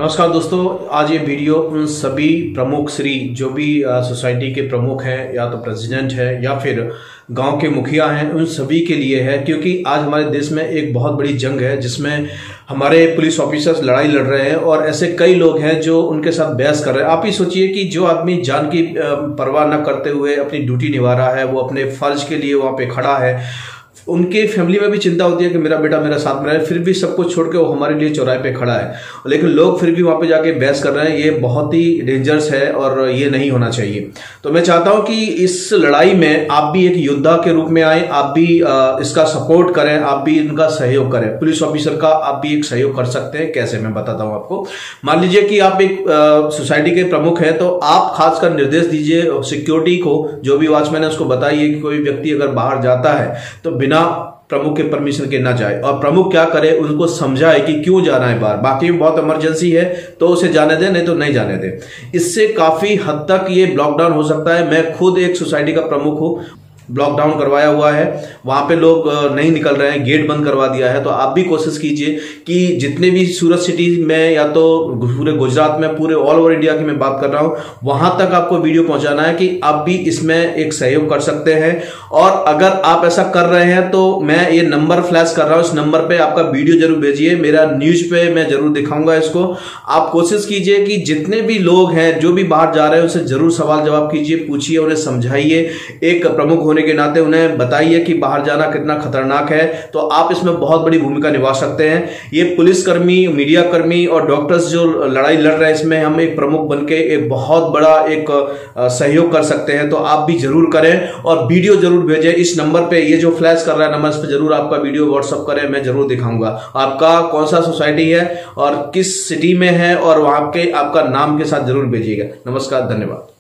नमस्कार दोस्तों, आज ये वीडियो उन सभी प्रमुख श्री जो भी सोसाइटी के प्रमुख हैं या तो प्रेसिडेंट है या फिर गांव के मुखिया हैं, उन सभी के लिए है। क्योंकि आज हमारे देश में एक बहुत बड़ी जंग है जिसमें हमारे पुलिस ऑफिसर्स लड़ाई लड़ रहे हैं और ऐसे कई लोग हैं जो उनके साथ बहस कर रहे हैं। आप ही सोचिए कि जो आदमी जान की परवाह न करते हुए अपनी ड्यूटी निभा रहा है, वो अपने फर्ज के लिए वहां पे खड़ा है। उनके फैमिली में भी चिंता होती है कि मेरा बेटा मेरा साथ में रहे, फिर भी सब कुछ छोड़ के वो हमारे लिए चौराहे पे खड़ा है, लेकिन लोग फिर भी वहां पे जाके बहस कर रहे हैं। ये बहुत ही डेंजरस है और ये नहीं होना चाहिए। तो मैं चाहता हूं कि इस लड़ाई में आप भी एक योद्धा के रूप में आए, आप भी इसका सपोर्ट करें, आप भी इनका सहयोग करें। पुलिस ऑफिसर का आप भी एक सहयोग कर सकते हैं। कैसे, मैं बताता हूं आपको। मान लीजिए कि आप एक सोसाइटी के प्रमुख हैं, तो आप खासकर निर्देश दीजिए सिक्योरिटी को, जो भी वॉचमैन है उसको बताइए कि कोई व्यक्ति अगर बाहर जाता है तो बिना प्रमुख के परमिशन के ना जाए, और प्रमुख क्या करे, उनको समझाए कि क्यों जाना है बाहर। बाकी बहुत इमरजेंसी है तो उसे जाने दे, नहीं तो नहीं जाने दे। इससे काफी हद तक ये लॉकडाउन हो सकता है। मैं खुद एक सोसाइटी का प्रमुख हूं, लॉकडाउन करवाया हुआ है, वहां पे लोग नहीं निकल रहे हैं, गेट बंद करवा दिया है। तो आप भी कोशिश कीजिए कि जितने भी सूरत सिटी में या तो पूरे गुजरात में, पूरे ऑल ओवर इंडिया की मैं बात कर रहा हूं, वहां तक आपको वीडियो पहुंचाना है कि आप भी इसमें एक सहयोग कर सकते हैं। और अगर आप ऐसा कर रहे हैं तो मैं ये नंबर फ्लैश कर रहा हूं, इस नंबर पे आपका वीडियो जरूर भेजिए। मेरा न्यूज पे मैं जरूर दिखाऊंगा इसको। आप कोशिश कीजिए कि जितने भी लोग हैं जो भी बाहर जा रहे हैं उनसे जरूर सवाल जवाब कीजिए, पूछिए, उन्हें समझाइए। एक प्रमुख होने के नाते उन्हें बताइए कि बाहर जाना कितना खतरनाक है। तो आप इसमें बहुत बड़ी भूमिका निभा सकते हैं। ये पुलिसकर्मी, मीडिया कर्मी और डॉक्टर्स जो लड़ाई लड़ रहे हैं, इसमें हम एक प्रमुख बनके एक बहुत बड़ा एक सहयोग कर सकते हैं। तो आप भी जरूर करें और वीडियो जरूर भेजें इस नंबर पे। ये जो फ्लैश कर रहा है नंबर, इस पे जरूर आपका वीडियो व्हाट्सएप करें, मैं जरूर दिखाऊंगा। आपका कौन सा सोसाइटी है और किस सिटी में है, और वहां के आपका नाम के साथ जरूर भेजिएगा। नमस्कार, धन्यवाद।